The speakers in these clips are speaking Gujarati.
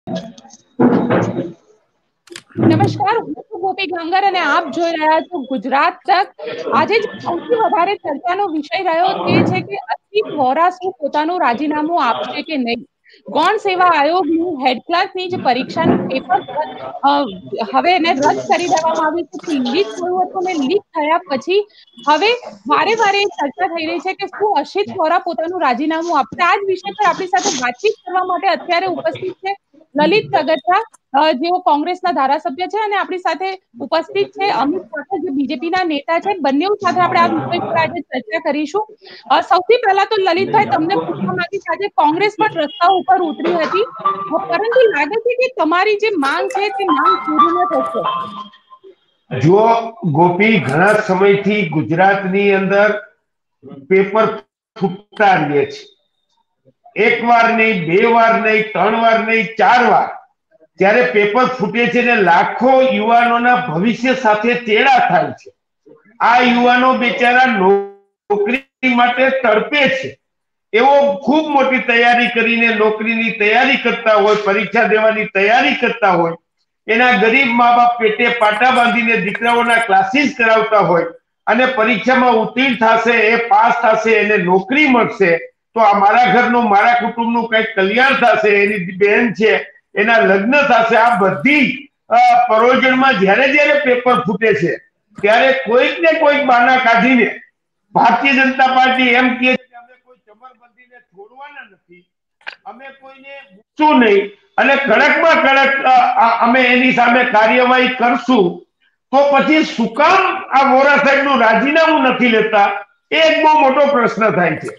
નમસ્કાર, હું છું ગોપી ગંગર અને આપ જોઈ રહ્યા છો ગુજરાત તક। આજે સૌથી વધારે ચર્ચાનો વિષય રહ્યો તે છે કે અસીત વોરા શું પોતાનું રાજીનામું આપશે કે નહીં। ગૌણ સેવા આયોગની હેડ ક્લાસની જે પરીક્ષાનું પેપર હવે એને રદ કરી દેવામાં આવ્યું છે। લીક થયું હતું અને લીક થયા પછી હવે વારે વારે ચર્ચા થઈ રહી છે કે શું અસીત વોરા પોતાનું રાજીનામું આપશે। આ જ વિષય પર આપણી સાથે વાતચીત કરવા માટે અત્યારે ઉપસ્થિત છે લલિત કગથરા, જેઓ કોંગ્રેસના ધારાસભ્ય છે, અને આપણી સાથે ઉપસ્થિત છે અમિત ઠાકોર, જે બીજેપીના નેતા છે। બંને સાથે આપણે આ વિષય પર આજે ચર્ચા કરીશું। સૌથી પહેલા તો લલિતભાઈ તમને પૂછવા માંગીશ, આજે કોંગ્રેસ પણ રસ્તા ઉપર ઉતરી હતી, પરંતુ લાગે છે કે તમારી જે માંગ છે તે માંગ પૂરી ન થશે। જો ગોપી, ઘણા સમયથી ગુજરાતની અંદર પેપર ફૂટતા રહે છે। એક વાર નહીં, બે વાર નહીં, ત્રણ વાર નહીં, ચાર વાર ત્યારે પેપર ફૂટે છે ને લાખો યુવાનોના ભવિષ્ય સાથે ચેડા થાય છે। આ યુવાનો બેચારા નોકરી માટે તડપે છે। એવો ખૂબ મોટી તૈયારી કરીને નોકરીની તૈયારી કરતા હોય, પરીક્ષા દેવાની તૈયારી કરતા હોય, એના ગરીબ મા બાપ પેટે પાટા બાંધીને દીકરાઓના ક્લાસીસ કરાવતા હોય, અને પરીક્ષામાં ઉત્તીર્ણ થશે, એ પાસ થશે, એને નોકરી મળશે, તો આ મારા ઘરનું, મારા કુટુંબનું કઈક કલ્યાણ થશે, એની બહેન છે એના લગ્ન થશે। આ બધી પરોજણમાં જ્યારે જ્યારે પેપર ફૂટે છે ત્યારે કોઈક ને કોઈક બહાના કાઢીને ભારતીય જનતા પાર્ટી એમ કહે છે કે અમે કોઈ ચમરબંધીને છોડવાના નથી, અમે કોઈને મૂકશું નહીં, અને કડકમાં કડક અમે એની સામે કાર્યવાહી કરશું। તો પછી શું કામ આ વોરા સાહેબનું રાજીનામું નથી લેતા, એ એક બહુ મોટો પ્રશ્ન થાય છે।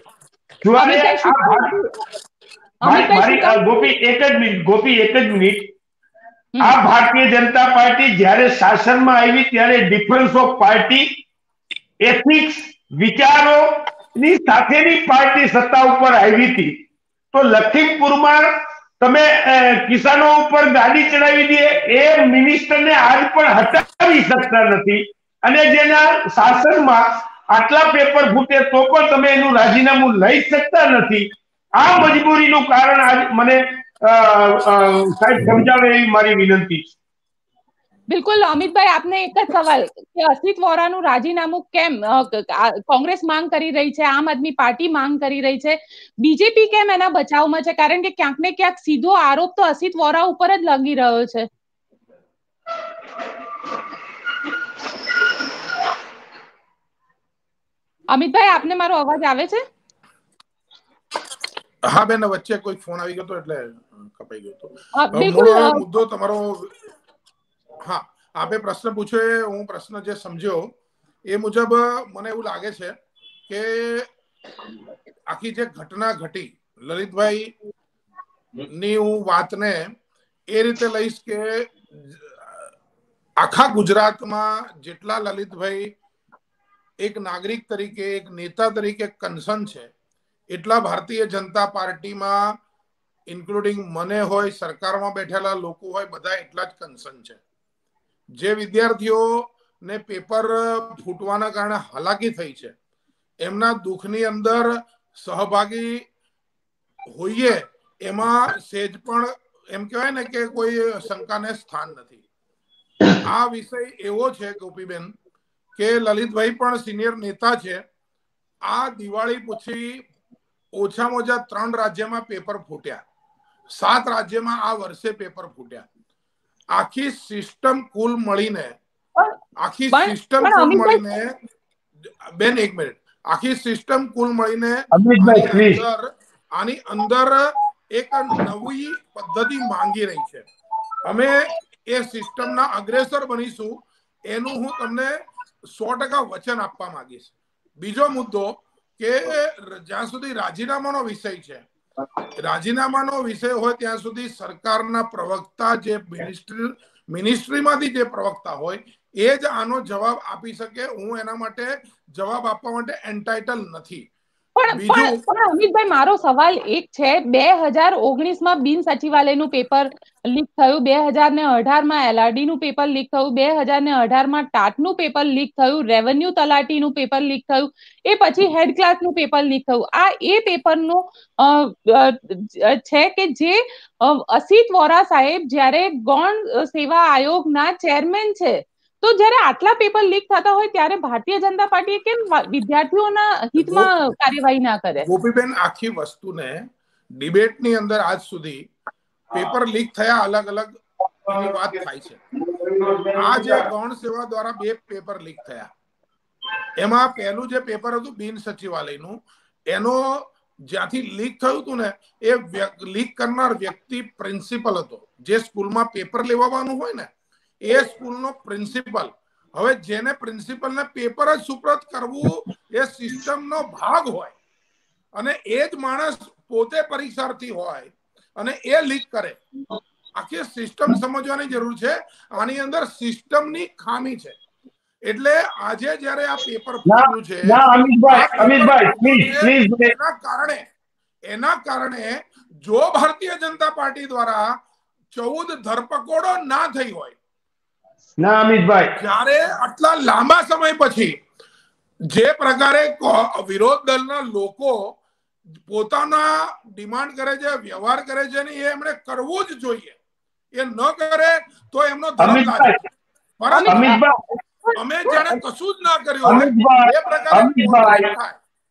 ગોપી એક જ મિનિટ, આ ભારતીય જનતા પાર્ટી જ્યારે શાસનમાં આવી ત્યારે ડિફરન્સ ઓફ પાર્ટી, એથિક્સ, વિચારોની સાથેની પાર્ટી સત્તા ઉપર આવી હતી। તો લખીમપુરમાં તમે કિસાનો ઉપર ગાડી ચડાવી દે એ મિનિસ્ટરને આજ પણ હટાવી શકતા નથી, અને જેના શાસનમાં આટલા પેપર ફૂટે તો પણ તમે એનું રાજીનામું લઈ શકતા નથી। આ મજબૂરીનું કારણ આજ મને સાહેબ સમજાવે એવી મારી વિનંતી છે। બિલકુલ અમિતભાઈ, આપને એક જ સવાલ કે અસીત વોરાનું રાજીનામું કેમ કોંગ્રેસ માંગ કરી રહી છે, આમ આદમી પાર્ટી માંગ કરી રહી છે, બીજેપી કેમ એના બચાવમાં છે? કારણ કે ક્યાંક ને ક્યાંક સીધો આરોપ તો અસીત વોરા ઉપર જ લાગી રહ્યો છે। અમિતભાઈ, આપને મારો અવાજ આવે છે? હા બેન, વચ્ચે કોઈ ફોન આવી ગયો એટલે કપાઈ ગયો હતો। મૂળ મુદ્દો તમારો, હા, આપે પ્રશ્ન પૂછ્યો, હું પ્રશ્ન જે સમજ્યો એ મુજબ મને એવું લાગે છે કે આખી જે ઘટના ઘટી, લલિતભાઈ ની હું વાતને એ રીતે લઈશ કે આખા ગુજરાતમાં જેટલા લલિતભાઈ એક નાગરિક તરીકે, એક નેતા તરીકે કન્સર્ન છે, એટલા ભારતીય જનતા પાર્ટીમાં ઇન્ક્લુડિંગ મને હોય, સરકારમાં બેઠેલા લોકો હોય, બધા એટલા જ કન્સર્ન છે। જે વિદ્યાર્થીઓને પેપર ફૂટવાના કારણે હાલાકી થઈ છે, એમના દુઃખની અંદર સહભાગી હોઈએ એમાં સેજ પણ એમ કહેવાય ને કે કોઈ શંકાને સ્થાન નથી। આ વિષય એવો છે ગોપીબેન કે લલિતભાઈ પણ સિનિયર નેતા છે। આ દિવાળી પછી ઓછામાં ઓછા 3 રાજ્યમાં પેપર ફૂટ્યા, 7 રાજ્યમાં આ વર્ષે પેપર ફૂટ્યા। આખી સિસ્ટમ કુલ મળીને બેન એક મિનિટ, આખી સિસ્ટમ કુલ મળીને આની અંદર એક નવી પદ્ધતિ માંગી રહી છે। અમે એ સિસ્ટમના અગ્રેસર બનીશું એનું હું તમને 100% વચન આપવા માંગીશ। બીજો મુદ્દો કે જ્યાં સુધી રાજીનામાનો વિષય છે, રાજીનામાનો વિષય હોય ત્યાં સુધી સરકારના પ્રવક્તા, જે મિનિસ્ટ્રીમાંથી જે પ્રવક્તા હોય એ જ આનો જવાબ આપી શકે। હું એના માટે જવાબ આપવા માટે એન્ટાઇટલ નથી। પણ અમિતભાઈ, મારો સવાલ એક છે, 2019માં બિન સચિવાલયનું પેપર લીક થયું, 2018માં LRD નું પેપર લીક થયું, 2018માં ટાટનું પેપર લીક થયું, રેવન્યુ તલાટીનું પેપર લીક થયું, એ પછી હેડ ક્લાર્કનું પેપર લીક થયું. આ એ પેપરનું છે કે જે અસિત વોરા સાહેબ જ્યારે ગૌણ સેવા આયોગના ચેરમેન છે, તો જ્યારે આટલા પેપર લીક થતા હોય ત્યારે ભારતીય જનતા પાર્ટીએ કેમ વિદ્યાર્થીઓના હિતમાં કાર્યવાહી ના કરે? ગોપીબેન, આખી વસ્તુને ડિબેટની અંદર આજ સુધી પેપર લીક થયા અલગ અલગ એની વાત થાય છે. આ જે ગૌણ સેવા દ્વારા 2 પેપર લીક થયા, એમાં પહેલું જે પેપર હતું બિન સચિવાલયનું, એનો જ્યાંથી લીક થયું હતું ને, એ લીક કરનાર વ્યક્તિ પ્રિન્સિપલ હતો. જે સ્કૂલમાં પેપર લેવાનું હોય ને, એ સ્કૂલનો પ્રિન્સિપલ. હવે જેને પ્રિન્સિપલને પેપર જ સુપ્રત કરવું એ સિસ્ટમનો ભાગ હોય, અને એ જ માણસ પોતે પરીક્ષાર્થી હોય અને એ લીક કરે, આખી સિસ્ટમ સમજવાની જરૂર છે. આની અંદર સિસ્ટમની ખામી છે. એટલે આજે જ્યારે આ પેપર ફૂટ્યું છે, એના કારણે જો ભારતીય જનતા પાર્ટી દ્વારા 14 ધરપકડો ના થઈ હોય, ના અમિતભાઈ, જ્યારે આટલા લાંબા સમય પછી જે પ્રકારે વિરોધ દળના લોકો પોતાના ડિમાન્ડ કરે છે, વ્યવહાર કરે છે, ને એ એમણે કરવું જ જોઈએ. એ ન કરે તો એમનો ધર્મ લાગે. અમે જેને કશું જ ના કર્યું એ પ્રકારે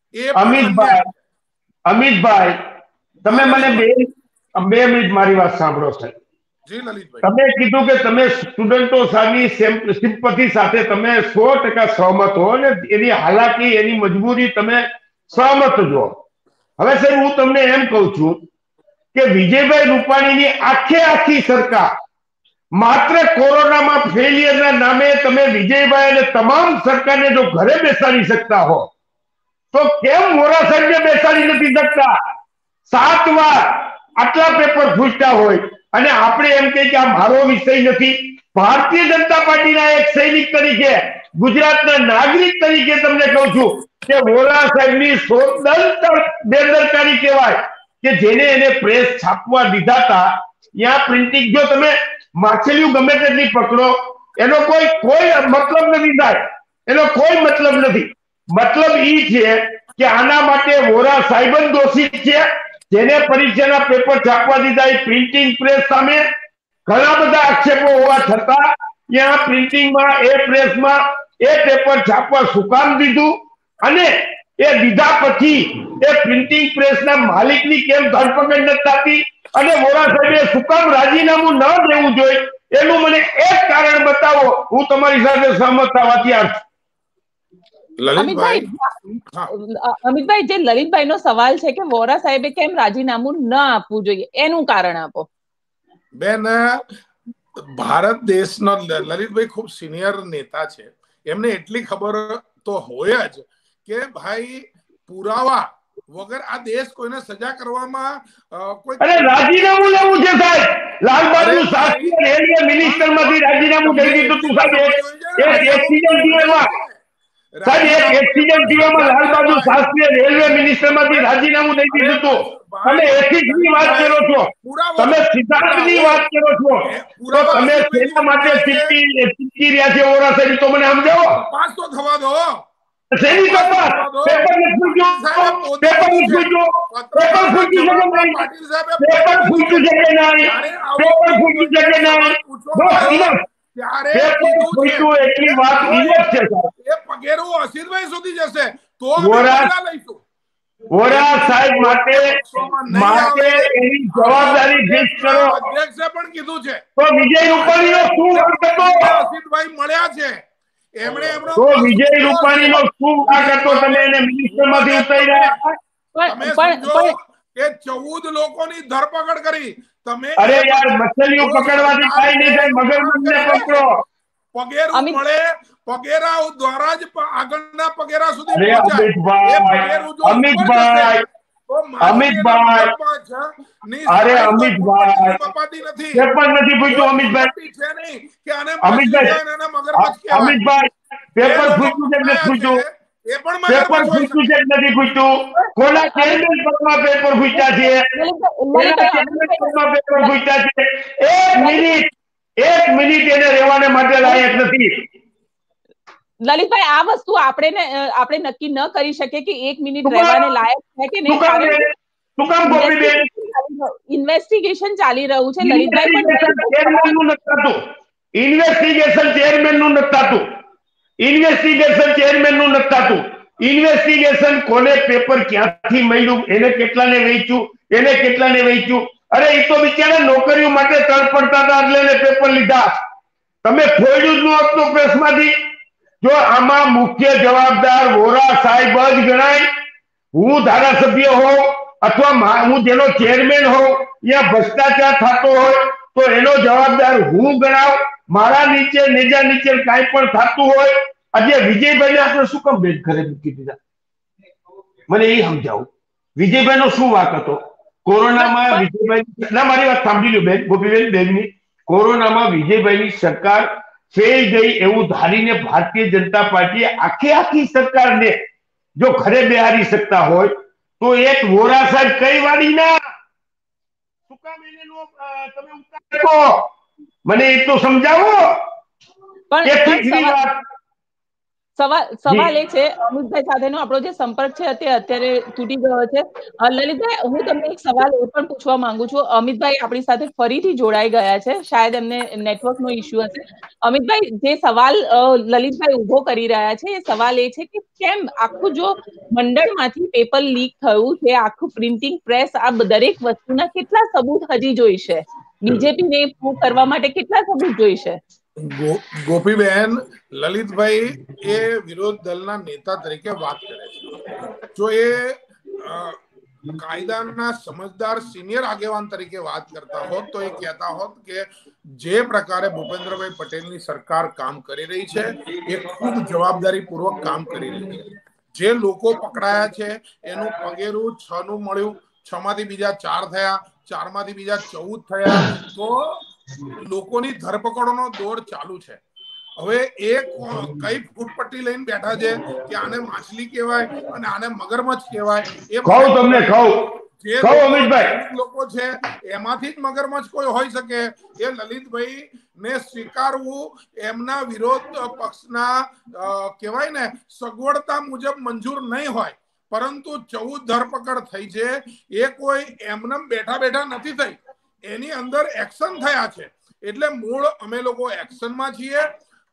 અમિતભાઈ, તમે મને બે મિનિટ મારી વાત સાંભળો સાહેબ. જી લલિતભાઈ, તમે કીધું કે તમે સ્ટુડન્ટો સાની સિમ્પથી સાથે તમે 100% સહમત હો ને એની હાલાકી, એની મજબૂરી તમે સહમત જો. હવે સાહેબ, હું તમને એમ કહું છું કે વિજયભાઈ રૂપાણીની આખી સરકાર માત્ર કોરોનામાં ફેલિયરના નામે તમે વિજયભાઈ અને તમામ સરકારને જો ઘરે બેસાડી શકતા હો, તો કેમ વોરા સાહેબને બેસાડી નથી શકતા? 7 વાર આટલા પેપર ફૂટ્યા હોય અને આપણે એમ કહીએ કે આ મારો વિષય નથી. ભારતીય જનતા પાર્ટીના એક સૈનિક તરીકે, ગુજરાતના નાગરિક તરીકે તમને કહું છું કે વોરા સાહેબની બેદરકારી કહેવાય કે જેને એને પ્રેસ છાપવા દીધા હતા, ત્યાં પ્રિન્ટિંગ, જો તમે માછલીઓ ગમે તેટલી પકડો, એનો કોઈ મતલબ નથી થાય, એનો કોઈ મતલબ નથી. મતલબ ઈ છે કે આના માટે વોરા સાહેબ જ દોષિત છે, જેને પરીક્ષાના પેપર છાપવા દીધા. એ પ્રિન્ટિંગ પ્રેસ સામે ઘણા બધા આક્ષેપો હોવા છતાં ત્યાં પ્રિન્ટિંગમાં, એ પ્રેસમાં એ પેપર છાપવા શું કામ દીધું, અને એ દીધા પછી એ પ્રિન્ટિંગ પ્રેસના માલિકની કેમ ધરપકડ નથી થતી, અને વોરા સાહેબે શું કામ રાજીનામું ન દેવું જોઈએ, એનું મને એક કારણ બતાવો. હું તમારી સાથે સહમત થવા તૈયાર છું. અમિતભાઈ, જે લલિતભાઈ નો સવાલ છે કે વોરા સાહેબે કેમ રાજીનામું ન આપવું જોઈએ, એનું કારણ આપો. બેન, ભારત દેશનો લલિતભાઈ ખૂબ સિનિયર નેતા છે, એમને એટલી ખબર તો હોય જ કે ભાઈ પુરાવા વગર આ દેશ કોઈને સજા કરવામાં કોઈ. અરે રાજીનામું લેવું છે સાહેબ. લાલબહાદુર શાસ્ત્રી રેલવે મિનિસ્ટર માંથી રાજીનામું દઈ દીધું તું સાહેબ. એક એક્સિડન્ટ થયો લાલબહાદુર શાસ્ત્રી રેલવે મિનિસ્ટર માંથી રાજીનામું દઈ દીધું તું. તમે એથિક્સ ની વાત કરો છો, તમે સિદ્ધાંત ની વાત કરો છો, તો તમે તેના માટે ચીપકી રહ્યા છે વોરા સાહેબ, તો મને સમજાવો. પાસ તો થવા દો. શેની તપાસ? પેપર ને ફૂટ્યું, પેપર ને ફૂટ્યું, પેપર ફૂટ્યું છે કે નહીં? પેપર ફૂટ્યું છે કે નહીં? પેપર ફૂટ્યું છે કે નહીં? પેપર ફૂટ્યું એટલી વાત ઇનફ છે સાહેબ. એ પગેરું અસિતભાઈ સુધી જશે તો લઈશું. વોરા સાહેબ માટે એની જવાબદારી ફિક્સ કરો. અધ્યક્ષે પણ કીધું છે તો વિજય રૂપાણીનો શું વાંક હતો? અસિતભાઈ મળ્યા છે, એમણે એમનો તો વિજય રૂપાણીનો શું વાંક હતો? તમે એને મિનિસ્ટર માંથી ઉતાર્યા. તમે સમજો કે 14 લોકોની ધરપકડ કરી તમે. અરે યાર, મછલીઓ પકડવાથી કાઈ નહીં થાય, મગરમચ્છને પકડો. પગેરું મળે, પગેરા દ્વારા જ આગળના પગેરા સુધી પહોંચાય. અમિતભાઈ, અરે અમિતભાઈ, પેપર નથી ફૂટ્યું. અમિતભાઈ, અમિતભાઈ, પેપર ફૂટ્યું કે નથી ફૂટ્યું? એ પણ પેપર મગરમચ્છ હોઈ ફૂટ્યું છે કે નથી ફૂટ્યું? કોના ચેરમેન પદમાં પેપર ફૂટ્યા છે? કોના ચેરમેન પદમાં પેપર ફૂટ્યા છે? એક મિનિટ એને રહેવાને માટે લાયક નથી. લલિતભાઈ, આ વસ્તુ આપણે નક્કી ન કરી શકીએ કે 1 મિનિટ રહેવાને લાયક છે કે નહીં, કારણ ઇન્વેસ્ટિગેશન ચાલી રહ્યું છે લલિતભાઈ. પણ ઇન્વેસ્ટિગેશન ચેરમેન નું નથી થતું. ઇન્વેસ્ટિગેશન ચેરમેન નું નથી થતું. ઇન્વેસ્ટિગેશન કોને પેપર ક્યાંથી મળ્યું, એને કેટલાને વેચ્યું, એને કેટલાને વેચ્યું. અરે એ તો બિચારા નોકરીઓ માટે તડપડતા હતા એટલે એને પેપર લીધા. તમે ફોડ્યું જ ન હતું પ્રેસમાંથી. જો આમાં મુખ્ય જવાબદાર વોરા સાહેબ જ ગણાય. હું ધારાસભ્ય હોઉં અથવા હું જેનો ચેરમેન હોઉં, ત્યાં ભ્રષ્ટાચાર થતો હોય તો એનો જવાબદાર હું ગણાવ. મારા નીચે નેજા નીચે કાંઈ પણ થતું હોય, આજે વિજયભાઈને આપણે શું કામ બેન ઘરે મૂકી દીધા? મને એ સમજાવું, વિજયભાઈ નો શું વાક હતો? કોરોનામાં વિજયભાઈ, ના મારી વાત સાંભળી લો બેન, ગોપીબેન બેનની. કોરોનામાં વિજયભાઈની સરકાર ફેલ ગઈ એવું ધારીને ભારતીય જનતા પાર્ટીએ આખી સરકારને જો ઘરે બેહારી શકતા હોય તો એક વોરા સાહેબ કઈ વાળી ના શું કામ એને તમે ઉતારો? મને એ તો સમજાવો. સવાલ એ છે, અમિતભાઈ સાથેનો આપણો જે સંપર્ક છે તે અત્યારે તૂટી ગયો છે. લલિતભાઈ, હું તમને એક સવાલ એ પણ પૂછવા માંગુ છું. અમિતભાઈ આપણી સાથે ફરીથી જોડાઈ ગયા છે, શાયદ એમને નેટવર્કનો ઇશ્યુ હશે. અમિતભાઈ, જે સવાલ લલિતભાઈ ઉભો કરી રહ્યા છે, એ સવાલ એ છે કે કેમ આખું જો મંડળમાંથી પેપર લીક થયું છે, આખું પ્રિન્ટિંગ પ્રેસ, આ દરેક વસ્તુના કેટલા સબૂત હજી જોઈશે? બીજેપીને પ્રૂવ કરવા માટે કેટલા સબૂત જોઈશે? ગોપીબેન, લલિતભાઈ એ વિરોધ દળના નેતા તરીકે વાત કરે છે. જો એ કાયદાના સમજદાર સિનિયર આગેવાન તરીકે વાત કરતા હોત તો એ કહેતા હોત કે જે પ્રકારે ભૂપેન્દ્રભાઈ પટેલની સરકાર કામ કરી રહી છે એ ખૂબ જવાબદારી પૂર્વક કામ કરી રહી છે. જે લોકો પકડાયા છે એનું પગેરું 6 નું મળ્યું, 6 માંથી બીજા 4 થયા, 4 માંથી બીજા 14 થયા, તો લોકોની ધરપકડોનો દોર ચાલુ છે. હવે એ કઈ ફૂટપટ્ટી લઈને બેઠા છે કે આને માછલી કહેવાય અને આને મગરમચ્છ કહેવાય, એ તમને લોકો છે એમાંથી જ મગરમચ્છ કોઈ હોઈ શકે. એ લલિતભાઈ ને સ્વીકારવું એમના વિરોધ પક્ષના કહેવાય ને સગવડતા મુજબ મંજૂર નહીં હોય. પરંતુ 14 ધરપકડ થઈ છે એ કોઈ એમને બેઠા બેઠા નથી થઈ, એની અંદર એક્શન થયા છે. એટલે મૂળ અમે લોકો એક્શનમાં છીએ.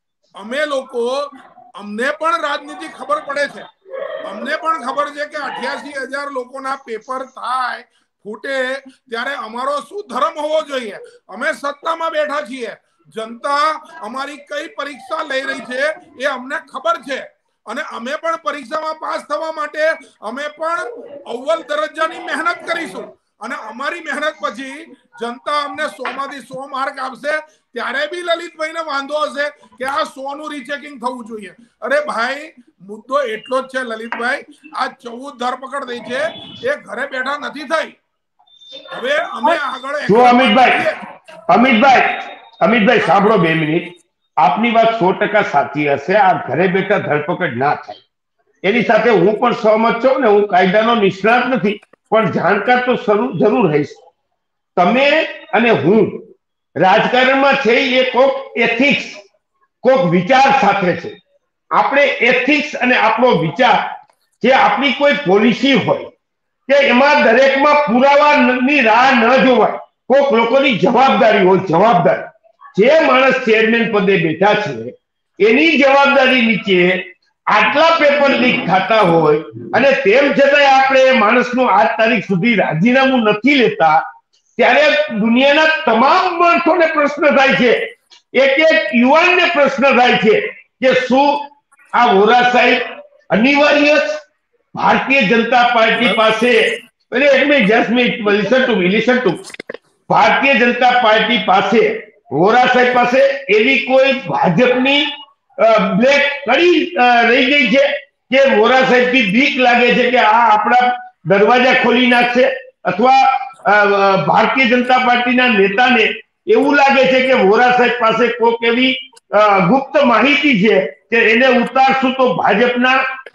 અમને પણ રાજનીતિ ખબર પડે છે. અમને પણ ખબર છે કે 88,000 લોકોના પેપર થાય, ફૂટે, ત્યારે અમારો શું ધર્મ હોવો જોઈએ. અમે સત્તામાં બેઠા છીએ. જનતા અમારી કઈ પરીક્ષા લઈ રહી છે એ અમને ખબર છે અને અમે પણ પરીક્ષામાં પાસ થવા માટે અમે પણ અવ્વલ દરજ્જાની મહેનત કરીશું. અને અમારી મહેનત પછી જનતા અમને 100 માંથી 100 માર્ક આપશે ત્યારે બી લલિતભાઈને વાંધો હશે કે આ 100 નું રીચેકિંગ થવું જોઈએ. અરે ભાઈ, મુદ્દો એટલો જ છે લલિતભાઈ, આ 14 ધરપકડ થઈ છે એ ઘરે બેઠા નથી થઈ. હવે અમે આગળ અમિતભાઈ સાંભળો 2 મિનિટ. આપની વાત 100% સાચી હશે. આ ઘરે બેઠા ધરપકડ ના થાય એની સાથે હું પણ સહમત છું ને. હું કાયદાનો નિષ્ણાત નથી પણ જાણકાર તો જરૂર રહીશ. તમે અને હું રાજકારણમાં છે એ કોક એથિક્સ, કોક વિચાર સાથે છે. આપણે એથિક્સ અને આપણો વિચાર, જે આપણી કોઈ પોલિસી હોય કે એમાં દરેકમાં પુરાવાની રાહ ન જોવાય. કોક લોકોની જવાબદારી હોય. જવાબદારી જે માણસ ચેરમેન પદે બેઠા છે એની જવાબદારી નીચે આટલા પેપર લીક થતા હોય અને તેમ છતાંય આપણે માણસનું આજ તારીખ સુધી રાજીનામું નથી લેતા, ત્યારે દુનિયાના તમામ માણસોને પ્રશ્ન થાય છે, એક યુવાનને પ્રશ્ન થાય છે કે શું આ વોરા સાહેબ અનિવાર્ય ભારતીય જનતા પાર્ટી પાસે, ભારતીય જનતા પાર્ટી પાસે, વોરા સાહેબ પાસે એવી કોઈ ભાજપની બ્લેક કડી રહી ગઈ છે કે વોરા સાહેબ થી બીક લાગે છે કે આ આપણા દરવાજા ખોલી નાખશે, અથવા ભારતીય જનતા પાર્ટીના નેતાને એવું લાગે છે કે વોરા સાહેબ પાસે કોઈક એવી ગુપ્ત માહિતી છે કે એને ઉતારશું તો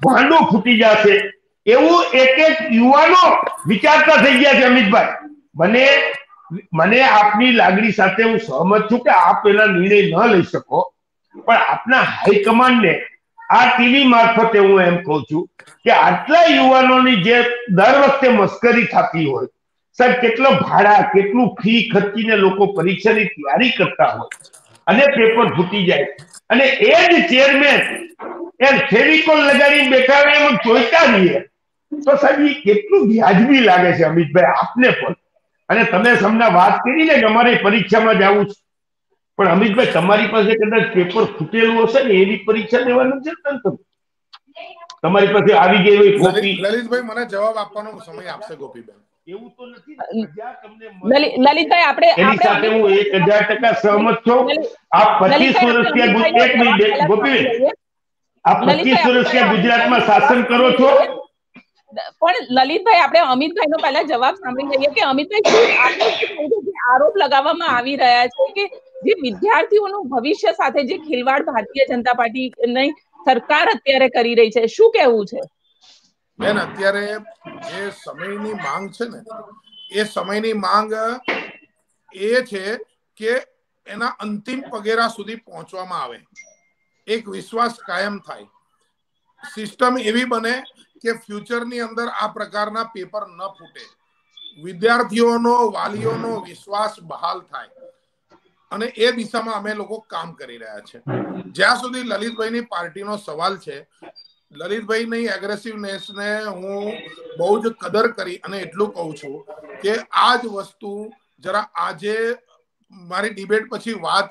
ભાંડો ફૂટી જશે એવું એક એક યુવાનો વિચારતા થઈ ગયા છે. અમિતભાઈ, મને આપની લાગણી સાથે હું સહમત છું કે આપ પેલા નિર્ણય ન લઈ શકો, પણ આપના હાઈકમાન્ડને આ ટીવી મારફતે હું એમ કહું છું કે આટલા યુવાનોની જે દર વખતે મસ્કરી થતી હોય, સાહેબ કેટલો ભાડા કેટલું ફી ખર્ચીને લોકો પરીક્ષાની તૈયારી કરતા હોય અને પેપર ફૂટી જાય અને એ જ ચેરમેન એ ફેવિકોલ લગાડીને બેઠા હોય એમ જોઈતા રહીએ તો સાહેબ એ કેટલું વ્યાજબી લાગે છે અમિતભાઈ આપને પણ. અને તમે હમણાં વાત કરી ને કે અમારે પરીક્ષામાં જવું છે, પણ અમિતભાઈ તમારી પાસે કદાચ પેપર ફૂટેલું હશે ને એવી પરીક્ષા દેવાનું છે ને, તમારી પાસે આવી ગઈ હોય કોપી. લલિતભાઈ મને જવાબ આપવાનો સમય આપશે ગોપીબેન. એવું તો નથી લલિતભાઈ, આપણે એની સાથે હું 1000% સહમત છું. આપ 25 વર્ષ ત્યાં એક મિનિટ ગોપીબેન, આપ 25 વર્ષ ત્યાં ગુજરાતમાં શાસન કરો છો. પણ લલિતભાઈ, આપણે અમિતભાઈ નો પહેલા જવાબ સાંભળી લઈએ કે અમિતભાઈ જે આરોપ લગાવવામાં આવી રહ્યા છે કે જે વિદ્યાર્થીઓનું ભવિષ્ય સાથે જે ખિલવાડ ભારતીય જનતા પાર્ટીની સરકાર અત્યારે કરી રહી છે, શું કહેવું છે? બેન, અત્યારે જે સમયની માંગ છે ને, એ સમયની માંગ એ છે કે એના અંતિમ પગેરા સુધી પહોંચવામાં આવે, એક વિશ્વાસ કાયમ થાય, સિસ્ટમ એવી બને કે ફ્યુચરની અંદર આ પ્રકારના પેપર ન ફૂટે, વિદ્યાર્થીઓનો વાલીઓનો વિશ્વાસ બહાલ થાય, અને એ દિશામાં અમે લોકો કામ કરી રહ્યા છે. જ્યાં સુધી લલિતભાઈની પાર્ટીનો સવાલ છે, લલિતભાઈની એગ્રેસિવનેસને હું બહુ જ કદર કરી અને એટલું કહું છું કે આ જ વસ્તુ જરા આજે મારી ડિબેટ પછી વાત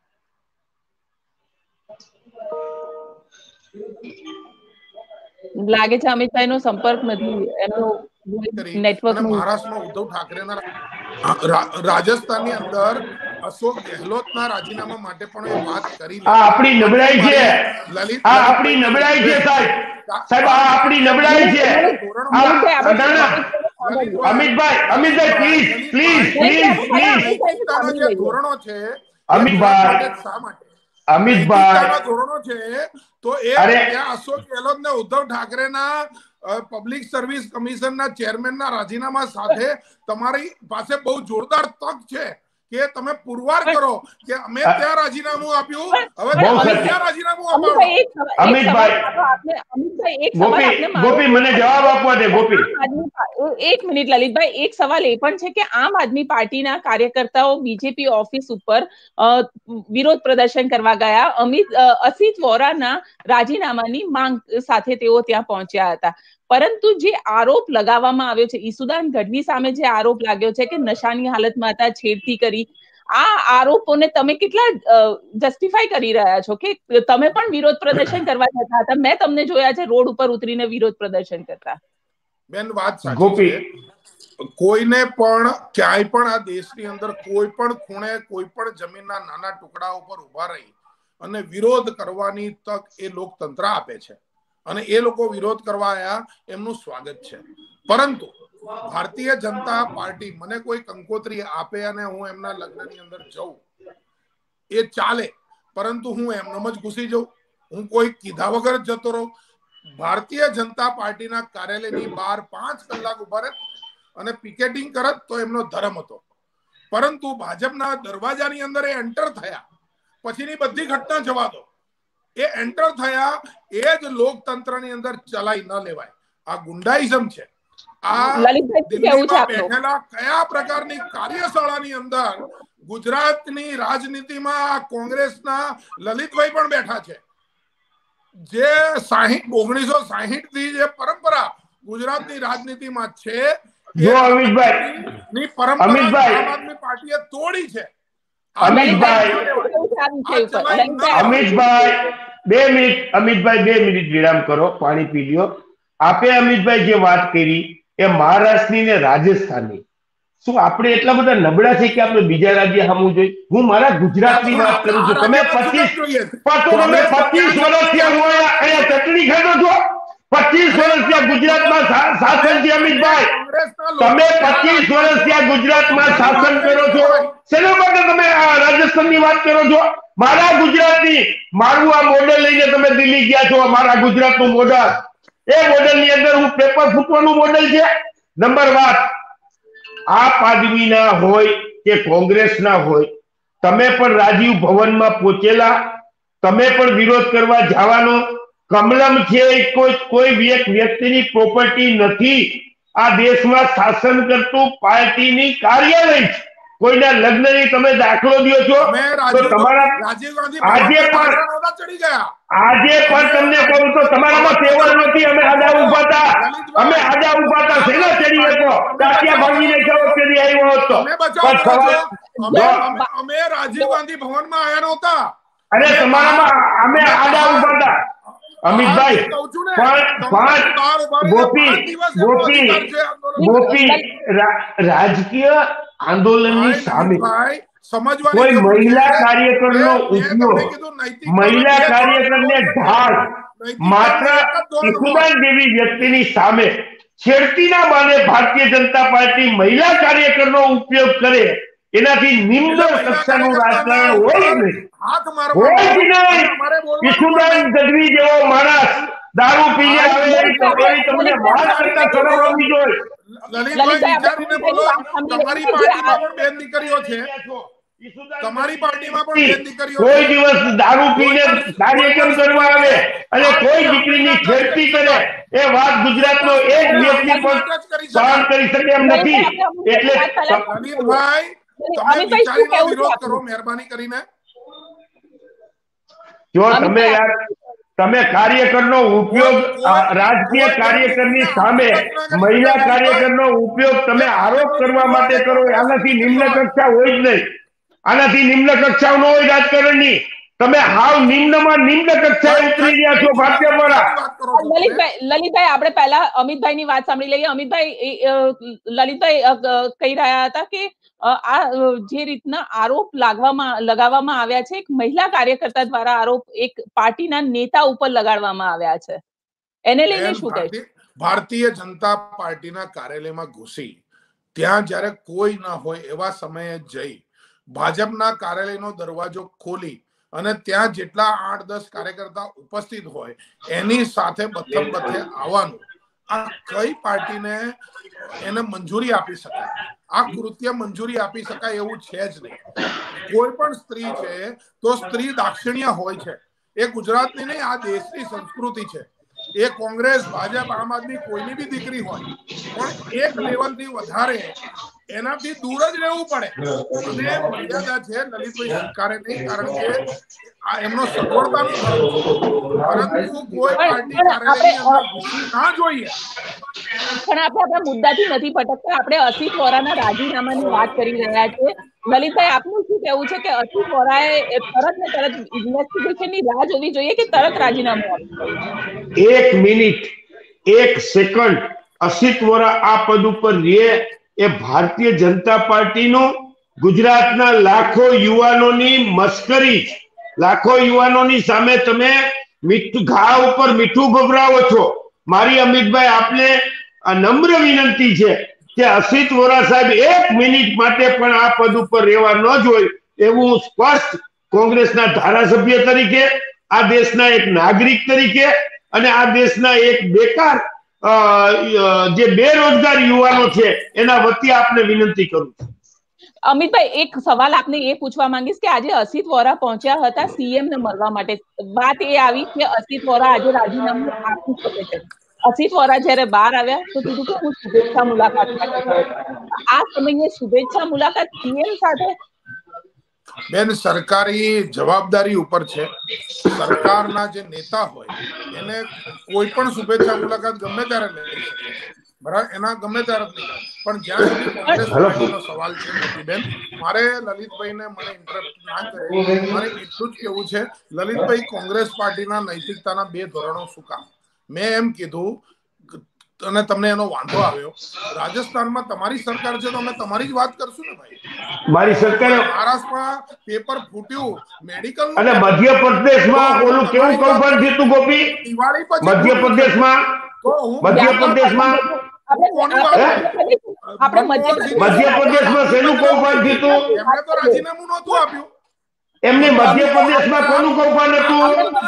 લાગે છે અમિતભાઈ નો સંપર્ક નથી, એનો નેટવર્ક. મહારાષ્ટ્રમાં ઉદ્ધવ ઠાકરેના રાજસ્થાનની અંદર અશોક ગેહલોતના રાજીનામા માટે પણ એ વાત કરી. આ આપણી નબળાઈ છે, આ આપણી નબળાઈ છે સાહેબ, આ આપણી નબળાઈ છે. અમિતભાઈ પ્લીઝ ધોરણો છે, અમિતભાઈ ધોરણો છે, તો એ ત્યાં અશોક ગેહલોત ને ઉદ્ધવ ઠાકરેના પબ્લિક સર્વિસ કમિશનના ચેરમેનના રાજીનામા સાથે તમારી પાસે બહુ જોરદાર તક છે કે તમે પુરવાર કરો કે અમે ત્યાં રાજીનામું આપ્યું, હવે ત્યાં રાજીનામું આપો. ગોપી મને જવાબ આપવા દે. ગોપી, એક મિનિટ લલિતભાઈ, એક સવાલ એ પણ છે કે આમ આદમી પાર્ટીના કાર્યકર્તાઓ બીજેપી ઓફિસ ઉપર વિરોધ પ્રદર્શન કરવા ગયા, અસિત વોરાના રાજીનામાની માંગ સાથે તેઓ ત્યાં પહોંચ્યા હતા, પરંતુ જે આરોપ લગાવવામાં આવ્યો છે, ઈસુદાન ગઢવી સામે જે આરોપ લાગ્યો છે કે નશાની હાલતમાં હતા, છેડતી કરી, આ આરોપોને તમે કેટલા જસ્ટિફાઈ કરી રહ્યા છો કે તમે પણ વિરોધ પ્રદર્શન કરવા જતા હતા? મેં તમને જોયા છે રોડ ઉપર ઉતરીને વિરોધ પ્રદર્શન કરતા. બેન, વાત સાચી છે. કોઈને પણ ક્યાંય પણ આ દેશની અંદર કોઈ પણ ખૂણે કોઈ પણ જમીનના નાના ટુકડા ઉપર ઉભા રહી અને વિરોધ કરવાની તક એ લોકતંત્ર આપે છે, અને એ લોકો વિરોધ કરવા આવ્યા, એમનું સ્વાગત છે. પરંતુ ભારતીય જનતા પાર્ટી મને કોઈ કંકોત્રી આપે અને હું એમના લગ્નની અંદર જઉં, એ ચાલે, પરંતુ હું એમનેમ જ ઘૂસી જઉં, હું કોઈ કીધા વગર જતો રહું. ભારતીય જનતા પાર્ટીના કાર્યાલયની બહાર 5 કલાક ઉભા રહે અને પિકેટિંગ કરત તો એમનો ધર્મ હતો, પરંતુ ભાજપના દરવાજાની અંદર એ એન્ટર થયા પછીની બધી ઘટના જવા દો, એ એન્ટર થયા એ જ લોકતંત્રની અંદર ચલાઈ ન લેવાય. આ ગુંડાઇઝમ છે. આ દિલ્હીમાં બેઠેલા કયા પ્રકારની કાર્યશાળાની અંદર ગુજરાતની રાજનીતિમાં કોંગ્રેસના લલિતભાઈ પણ બેઠા છે, જે 1960 થી જે પરંપરા ગુજરાતની રાજનીતિમાં છે, જો અમિતભાઈ આમ આદમી પાર્ટીએ તોડી છે. અમિતભાઈ 2 મિનિટ વિરામ કરો, પાણી પી લ્યો. આપે અમિતભાઈ જે વાત કરી એ મહારાષ્ટ્રની ને રાજસ્થાનની, શું આપણે એટલા બધા નબળા છે કે આપણે બીજા રાજ્ય સામું જોઈએ? હું મારા ગુજરાતની વાત કરું છું. તમે 25 વર્ષથી અહીંયા ચટણી ખાધો છો, 25 વર્ષથી ગુજરાતમાં શાસન છે. અમિતભાઈ, તમે 25 વર્ષથી ગુજરાતમાં શાસન કરો છો, શેના માટે તમે રાજસ્થાનની વાત કરો છો? મારા ગુજરાતની, મારું આ મોડેલ લઈને તમે દિલ્હી ગયા છો, મારા ગુજરાતનું મોડેલ. એ મોડેલની અંદર હું પેપર ફૂટવાનું મોડેલ છે નંબર વાત આપ આદમીના હોય કે કોંગ્રેસના હોય તમે પણ રાજીવ ભવનમાં પહોંચેલા તમે પણ વિરોધ કરવા જવાનો કમલમ છે કોઈ વ્યક્તિની પ્રોપર્ટી નથી આ દેશમાં શાસન કરતું પાર્ટીની કાર્યાલય છે કોઈના લગ્નની તમે દાખલો દો છો તો તમારા આજે પણ તમને કહું તો તમારામાં સેવર નથી અમે આડા ઉભા હતા શેના ચડી શકો તાત્યા ભાગીને કેવો ચડી આવ્યો હતો અમે રાજીવ ગાંધી ભવનમાં આવ્યા નહોતા અરે તમારામાં અમે આડા ઉભા હતા અમિતભાઈ ગોપી રાજકીય આંદોલનની સામે કોઈ મહિલા કાર્યકરનો ઉપયોગ મહિલા કાર્યકરને ઢાળ માત્ર ઈસુદાન જેવી વ્યક્તિની સામે છેડતીના બહાને ભારતીય જનતા પાર્ટી મહિલા કાર્યકરનો ઉપયોગ કરે એનાથી નિમ્ન કક્ષાનું રાજકારણ હોય જ નહીં ઈસુદાન ગઢવી જેવો માણસ દારૂ પીને આવે તમને વાત કરતા શરમ આવવી જોઈએ કોઈ દિવસ દારૂ પીને કાર્યક્રમ કરવા આવે અને કોઈ દીકરીની છેડતી કરે એ વાત ગુજરાતનો એક વ્યક્તિ પણ સહન કરી શકે એમ નથી એટલે વિરોધ કરો મહેરબાની કરીને જો તમે કાર્યકરનો ઉપયોગ રાજકીય કાર્યકરની સામે મહિલા કાર્યકરનો ઉપયોગ તમે આરોપ કરવા માટે કરો આનાથી નિમ્ન કક્ષા હોય જ નહીં આનાથી નિમ્ન કક્ષાઓ ન હોય રાજકારણની તમે હાવ નિમ્નમાં નિમ્ન કક્ષાએ ઉતરી ગયા છો ભારતીય દ્વારા લલિતભાઈ આપણે પહેલા અમિતભાઈની વાત સાંભળી લઈએ અમિતભાઈ લલિતભાઈ કહી રહ્યા હતા કે આ જે રીતના આરોપ લગાવવામાં આવ્યા છે એક મહિલા કાર્યકર્તા દ્વારા આરોપ એક પાર્ટીના નેતા ઉપર લગાડવામાં આવ્યા છે એને લઈને શું કહેશો ભારતીય જનતા પાર્ટીના કાર્યાલયમાં ઘૂસી ત્યાં જ્યારે કોઈ ના હોય એવા સમયે જઈ ભાજપના કાર્યાલયનો દરવાજો ખોલી અને ત્યાં જેટલા 8-10 કાર્યકર્તા ઉપસ્થિત હોય એની સાથે બથે આવવાનું આ કઈ પાર્ટીને એને મંજૂરી આપી શકાય આ કૃત્ય મંજૂરી આપી શકાય એવું છે જ નહીં કોઈ પણ સ્ત્રી છે તો સ્ત્રી દાક્ષિણ્ય હોય છે એ ગુજરાતની નહીં આ દેશની સંસ્કૃતિ છે એ કોંગ્રેસ ભાજપ આમ આદમી કોઈની બી દીકરી હોય પણ એક લેવલથી વધારે એનાથી દૂર જ રહેવું પડે અને મર્યાદા છે લલિતભાઈ સરકારે નહીં કારણ કે આ એમનો સગવડતાનો પરંતુ કોઈ પાર્ટી કાર્યાલયની અંદર ઘૂસી ના જોઈએ પણ આપણે આપણા મુદ્દાથી નથી ભટકતા આપણે અસિત વોરાના રાજીનામાની વાત કરી રહ્યા છીએ લલિતભાઈ આપનું શું કહેવું છે કે અસિત વોરાએ તરત ને તરત ઇન્વેસ્ટિગેશનની રાહ જોવી જોઈએ કે તરત રાજીનામું આપવું 1 મિનિટ 1 સેકન્ડ અસિત વોરા આ પદ ઉપર રહે એ ભારતીય જનતા પાર્ટીનું ગુજરાતના લાખો યુવાનોની મસ્કરી લાખો યુવાનોની સામે તમે ઘા ઉપર મીઠું ભભરાવો છો મારી અમિતભાઈ આપને નમ્ર વિનંતી છે કે અસિત વોરા સાહેબ 1 મિનિટ માટે પણ આ પદ ઉપર રહેવા ન જોઈએ એવું સ્પષ્ટ કોંગ્રેસના ધારાસભ્ય તરીકે આ દેશના એક નાગરિક તરીકે અને આ દેશના એક બેકાર જે બેરોજગાર યુવાનો છે એના વતી આપને વિનંતી કરું છું અમિતભાઈ એક સવાલ આપને એ પૂછવા માંગીશ કે આજે અસિત વોરા પહોંચ્યા હતા સીએમ ને મળવા માટે વાત એ આવી કે અસિત વોરા આજે રાજીનામું આપી શકે છે અસિત વોરા જ્યારે બહાર આવ્યા તો કીધું કે હું શુભેચ્છા મુલાકાત માટે ગયો આ સમયે શુભેચ્છા મુલાકાત સીએમ સાથે બેન સરકારી જવાબદારી ઉપર છે સરકારના જે નેતા હોય એને કોઈ પણ શુભેચ્છા મુલાકાત ગમે ત્યારે લઈ શકે બરાબર એના ગમે ત્યારે પણ જ્યાં સુધી કોંગ્રેસ પાર્ટીનો સવાલ છે મોતીબેન મારે લલિતભાઈને મને ઇન્ટરપ્ટ ના કરે મારે એટલું જ કેવું છે લલિતભાઈ કોંગ્રેસ પાર્ટીના નૈતિકતાના 2 ધોરણો શું કામ મેં એમ કીધું અને તમને એનો વાંધો આવ્યો રાજસ્થાનમાં તમારી સરકાર છે તો અમે તમારી જ વાત કરશું ને ભાઈ મારી સરકારે મહારાષ્ટ્રમાં પેપર ફૂટ્યું મેડિકલ અને મધ્યપ્રદેશમાં ઓલું કેવું કૌભાંડ થયું હતું ગોપી દિવાળી પછી મધ્યપ્રદેશમાં શેનું કૌભાંડ થયું હતું એમને તો રાજીનામું નહોતું આપ્યું એમની મધ્યપ્રદેશમાં કોનું કૌભાંડ હતું?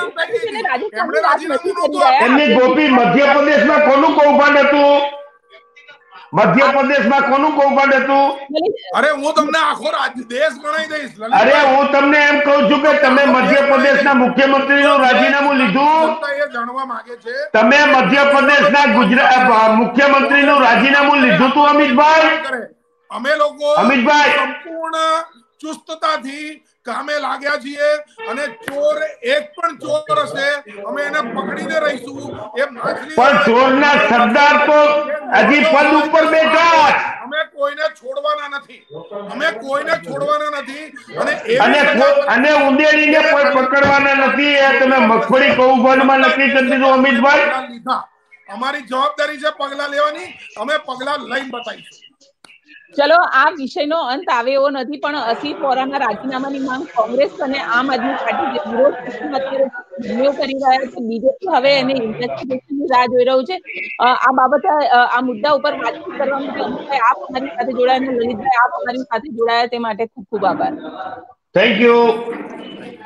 એમની ગોપી મધ્યપ્રદેશમાં કોનું કૌભાંડ હતું? મધ્યપ્રદેશમાં કોનું કૌભાંડ હતું? અરે હું તમને આખો દેશ ગણાઈ દઈશ. અરે હું તમને એમ કહું છું કે તમે મધ્યપ્રદેશના મુખ્યમંત્રીનું રાજીનામું લીધું? એ જાણવા માંગે છે. તમે મધ્યપ્રદેશના મુખ્યમંત્રીનું રાજીનામું લીધું હતું અમિતભાઈ? અમે લોકો અમિતભાઈ સંપૂર્ણ ચુસ્તતાથી કામે લાગ્યા છીએ અને ચોર એક પણ ચોર હશે અમે એને પકડીને રહીશું. એ માછલી પણ ચોરના સરદાર તો હજી પદ ઉપર બેઠા. અમે કોઈને છોડવાના નથી. અમે કોઈને છોડવાના નથી અને ઉંદેડીને કોઈ પકડવાના નથી. એ તમે મગફળી કૌભાંડમાં નક્કી કરી દીધું અમિતભાઈ. અમારી જવાબદારી છે પગલા લેવાની. અમે પગલા લઈને બતાવીશું. ચલો આ વિષયનો અંત આવે એવો નથી, પણ અસીત વોરાના રાજીનામાની માંગ કોંગ્રેસ અને આમ આદમી પાર્ટી વિરોધ કરી રહ્યા છે. બીજેપી હવે એને ઇન્વેસ્ટિગેશનની રાહ જોઈ રહ્યું છે. આ બાબતે આ મુદ્દા ઉપર વાતચીત કરવા માટે આપ અમારી સાથે જોડાયા, લલિતભાઈ આપ અમારી સાથે જોડાયા તે માટે ખૂબ ખૂબ આભાર. Thank you.